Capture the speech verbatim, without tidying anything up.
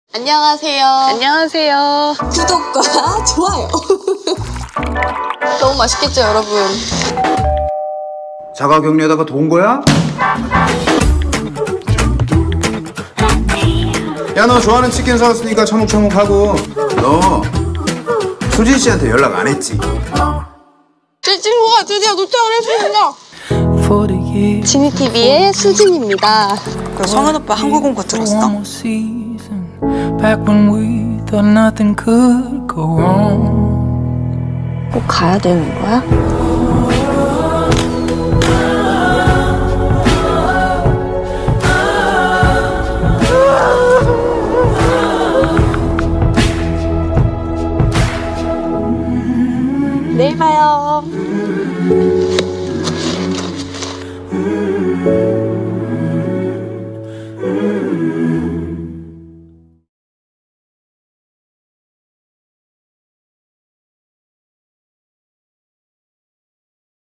안녕하세요. 안녕하세요. 구독과 좋아요. 너무 맛있겠죠, 여러분? 자가격리하다가 돈 거야? 야, 너 좋아하는 치킨 사왔으니까 처묵처묵하고. 너 수진 씨한테 연락 안 했지? 제 친구가 드디어 도착을 했습니다. 지니티비의 수진입니다. 성현 오빠 한국 온 거 들었어? 꼭 가야 되는 거야? 내일 봐요.